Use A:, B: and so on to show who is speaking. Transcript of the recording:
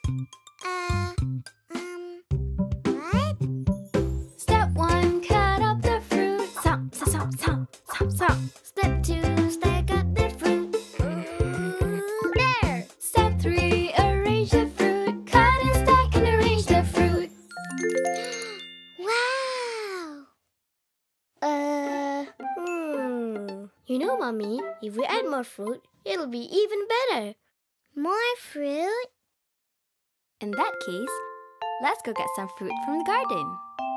A: What?
B: Step 1, cut up the fruit. Stomp, stomp, stomp, stomp, stomp. Step 2, stack up the fruit.
A: There!
B: Step 3, arrange the fruit. Cut and stack and arrange the fruit.
A: Wow!
C: You know, Mommy, if we add more fruit, it'll be even better.
A: More fruit?
B: In that case, let's go get some fruit from the garden.